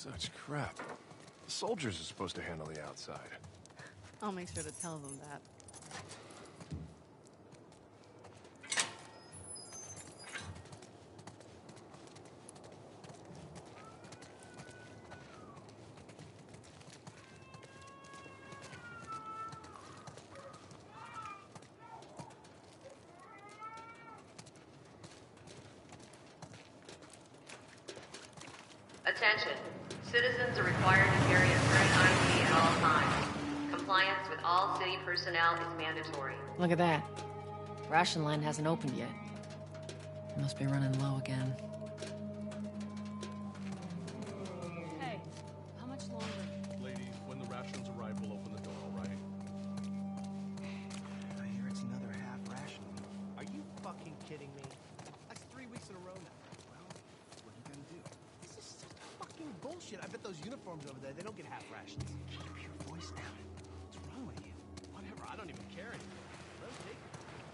Such crap. The soldiers are supposed to handle the outside. I'll make sure to tell them that. Attention. Citizens are required to carry a current ID at all times. Compliance with all city personnel is mandatory. Look at that. Ration line hasn't opened yet. Must be running low again. Hey, how much longer? Lady, when the rations arrive, we'll open the door, all right? I hear it's another half ration. Are you fucking kidding me? That's 3 weeks in a row now. Well, what are you gonna do? This is just fucking bullshit. I bet those uniforms over there, they don't get half rations. Keep your voice down. What's wrong with you? Whatever, I don't even care anymore. Let 'em take it.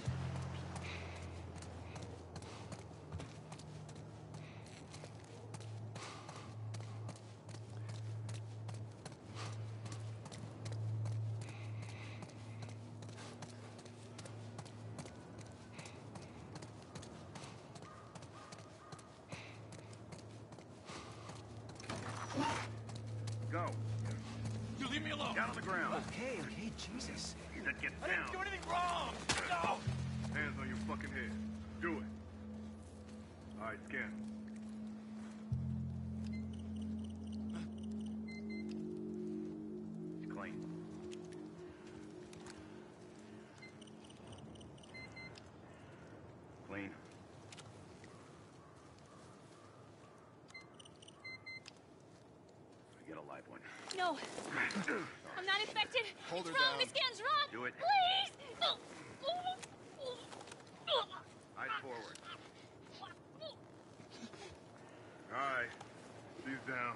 Go. You leave me alone! Down on the ground. Okay, Jesus. You said get I down. didn't do anything wrong! No! Hands on your fucking head. Do it. All right, scan. It's clean. Clean. Get a live one. No, I'm not infected. Hold her It's wrong. down. The scan's wrong. Do it. Please. Eyes forward. All right. She's down.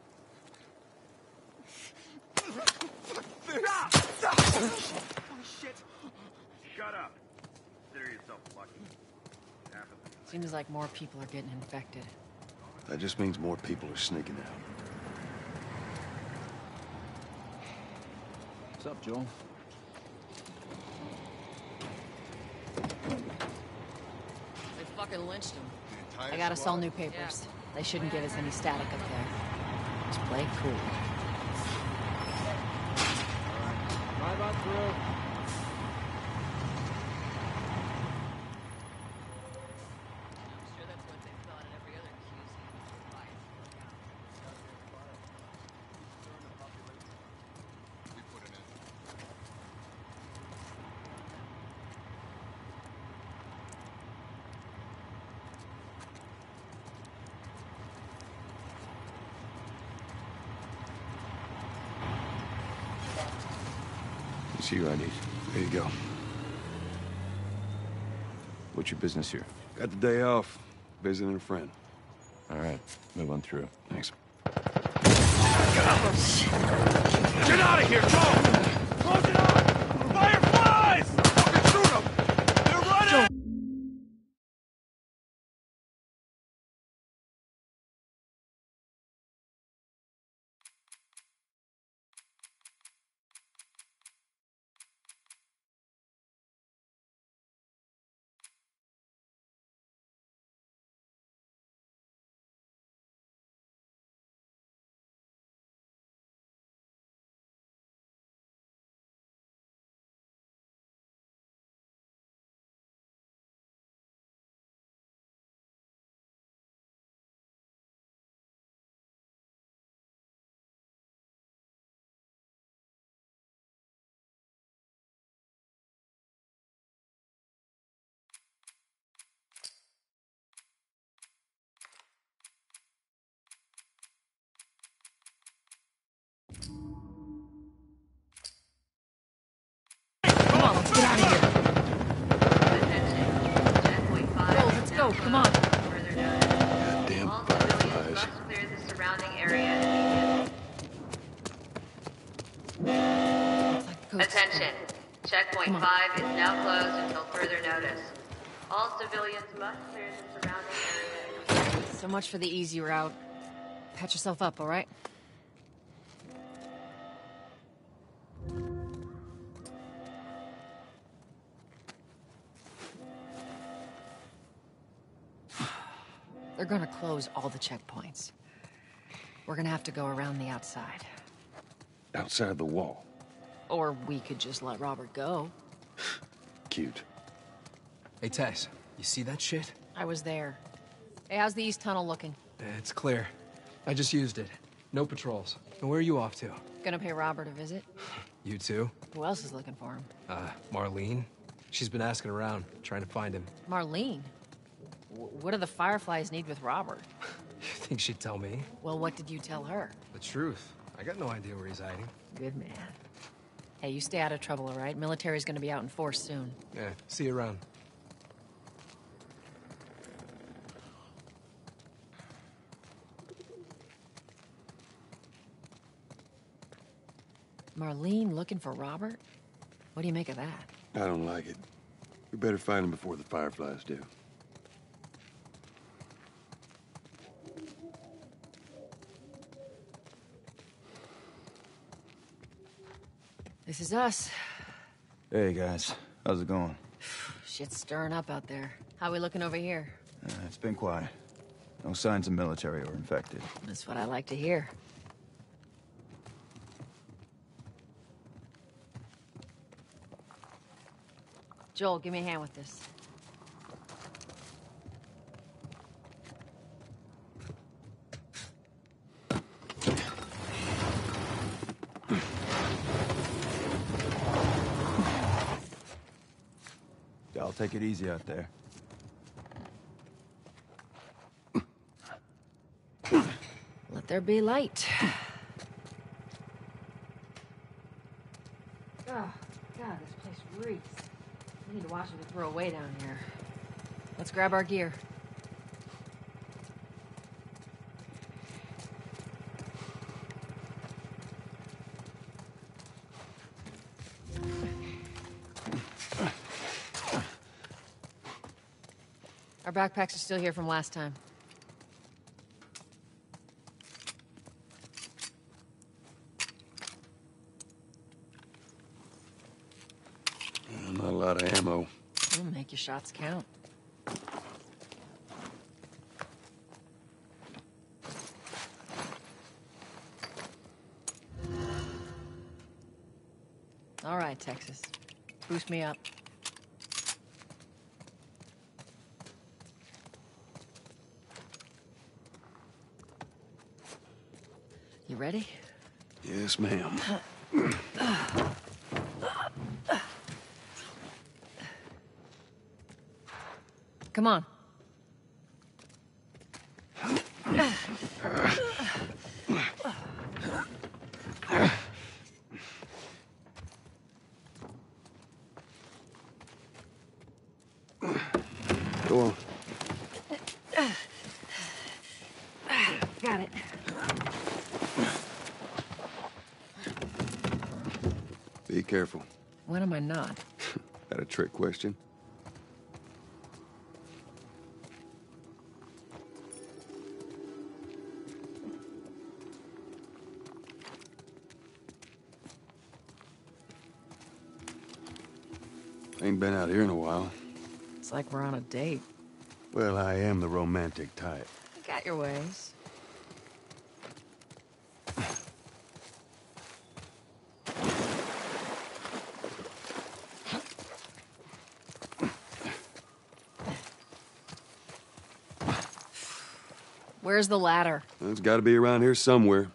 Oh, shit. Shut up. Consider yourself lucky. It happens. Seems like more people are getting infected. That just means more people are sneaking out. What's up, Joel? They fucking lynched him. I gotta sell new papers. They shouldn't give us any static up there. Just play it cool. Drive on through. I'm sure that's what they thought at every other It's your ID. There you go. What's your business here? Got the day off. Visiting a friend. All right. Move on through. Thanks. Get out of here, Joe! Close it up! Fireflies! Fucking shoot them! They're running! Come on, let's get out of here. Attention. 10.5. Go, let's go, come on. Further notice. Goddamn All civilians fireflies. must clear the surrounding area immediately. Looks like the coast's Attention. Checkpoint Come on. 5 is now closed until further notice. All civilians must clear the surrounding area. full. So much for the easy route. Patch yourself up, all right? They're gonna close all the checkpoints. We're gonna have to go around the outside. Outside the wall. Or we could just let Robert go. Cute. Hey, Tess, you see that shit? I was there. Hey, how's the east tunnel looking? It's clear. I just used it. No patrols. And where are you off to? Gonna pay Robert a visit? You too? Who else is looking for him? Marlene. She's been asking around, trying to find him. Marlene? What do the Fireflies need with Robert? You think she'd tell me? Well, what did you tell her? The truth. I got no idea where he's hiding. Good man. Hey, you stay out of trouble, all right? Military's gonna be out in force soon. Yeah, see you around. Marlene looking for Robert? What do you make of that? I don't like it. We better find him before the Fireflies do. This is us. Hey, guys. How's it going? Shit's stirring up out there. How we looking over here? It's been quiet. No signs of military or infected. That's what I like to hear. Joel, give me a hand with this. Y'all take it easy out there. Let there be light. Oh, God, this place reeks. We need to watch what we throw away down here. Let's grab our gear. Our backpacks are still here from last time. Not a lot of ammo. We'll make your shots count. All right, Texas. Boost me up. You ready? Yes, ma'am. Come on. Go on. Got it. Be careful. When am I not? That a trick question? Ain't been out here in a while. It's like we're on a date. Well, I am the romantic type. You got your ways. Where's the ladder? Well, it's got to be around here somewhere.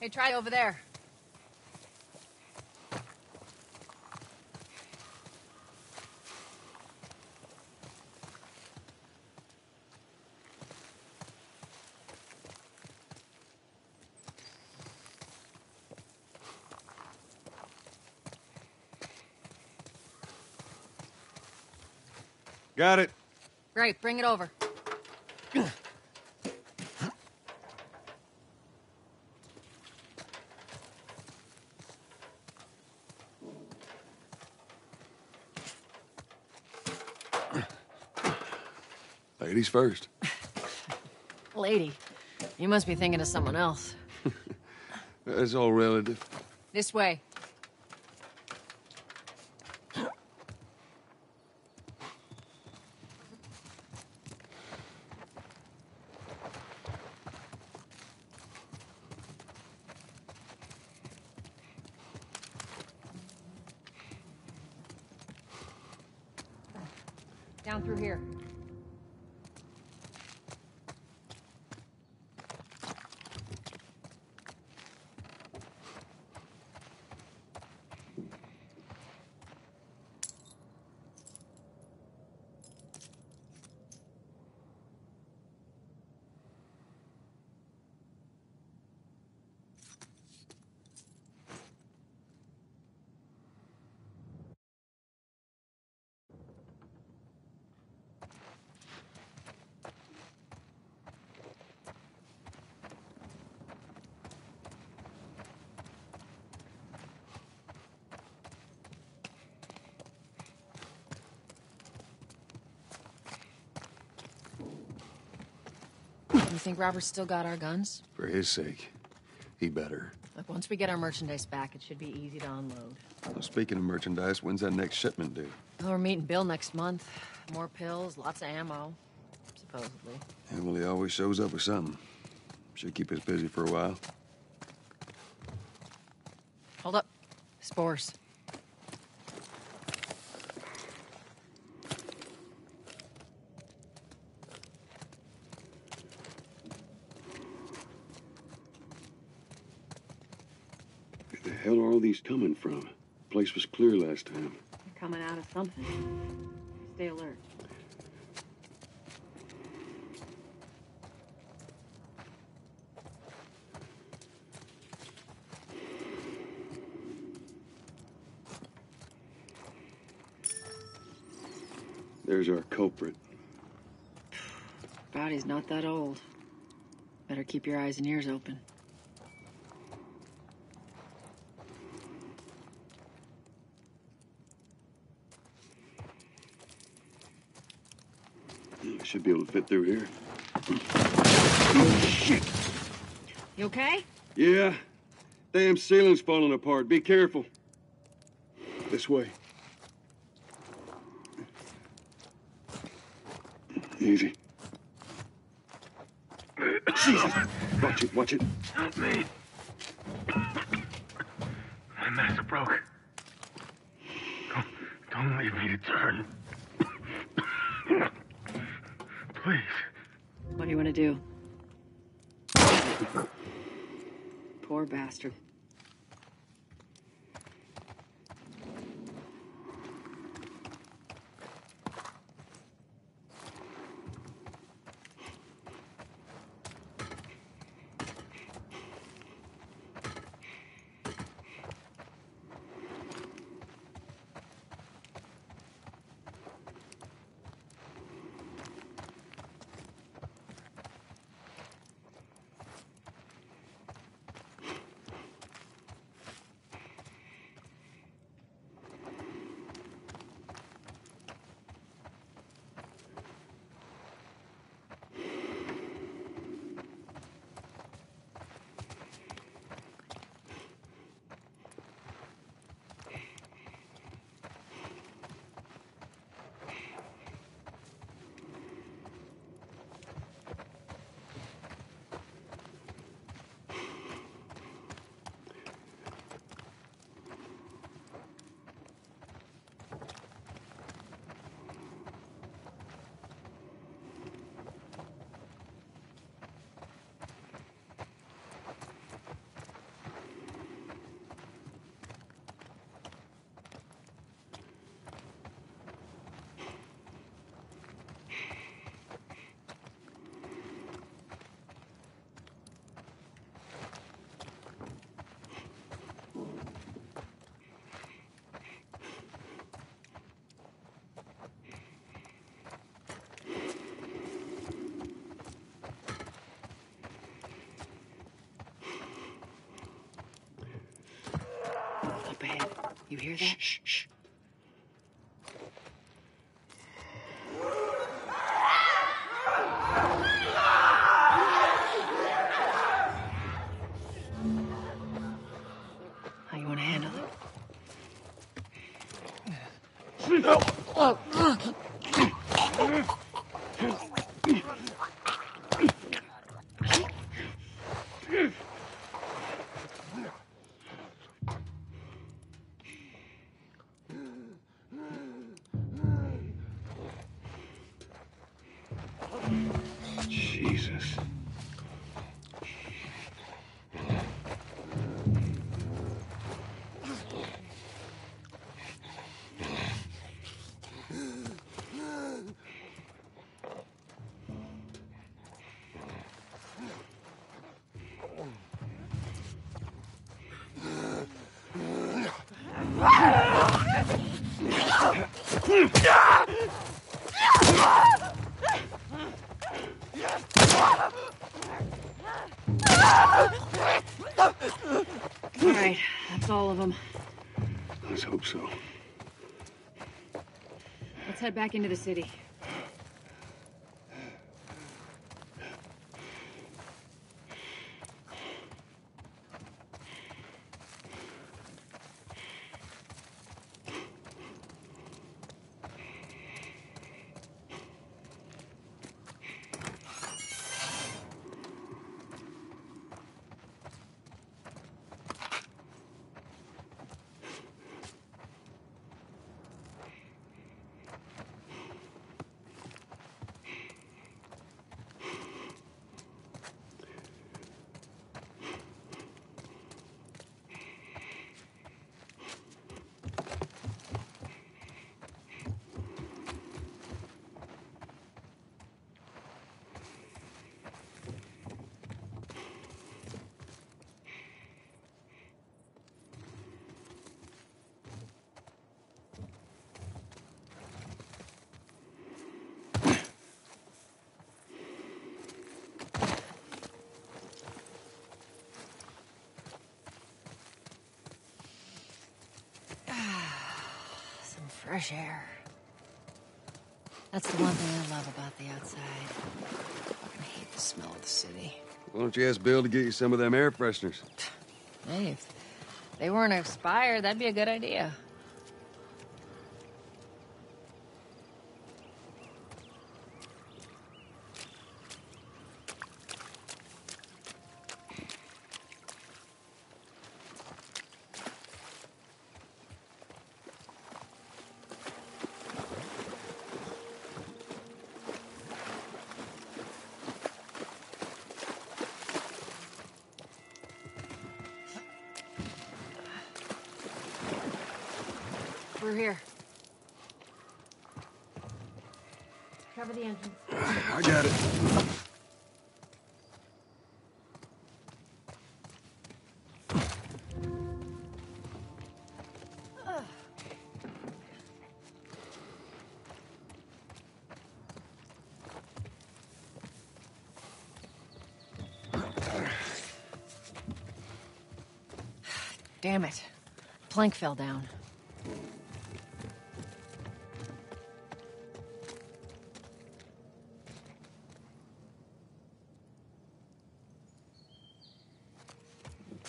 Hey, try over there. Got it. Great, bring it over. Ladies first. Lady, you must be thinking of someone else. It's all relative. This way. Down through here. You think Robert's still got our guns? For his sake, he better. Look, once we get our merchandise back, it should be easy to unload. Well, speaking of merchandise, when's that next shipment due? Well, we're meeting Bill next month. More pills, lots of ammo, supposedly. Yeah, well, he always shows up with something. Should keep us busy for a while. Hold up. Spores. Where the hell are all these coming from? Place was clear last time. You're coming out of something. Stay alert. There's our culprit. Body's not that old. Better keep your eyes and ears open. I should be able to fit through here. Oh, shit! You okay? Yeah. Damn ceiling's falling apart. Be careful. This way. Easy. Jesus! Watch it, watch it. Help me. My master broke. Don't leave me to turn. Please. What do you want to do? Poor bastard. You hear that? Shh, shh. How you want to handle it? Jesus. All right, that's all of them. Let's hope so. Let's head back into the city. Some fresh air. That's the one thing I love about the outside. I hate the smell of the city. Why don't you ask Bill to get you some of them air fresheners? Hey, if they weren't expired, that'd be a good idea. We're here. Cover the entrance. I got it. Damn it. Plank fell down.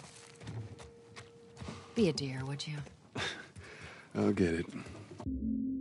Be a dear, would you? I'll get it.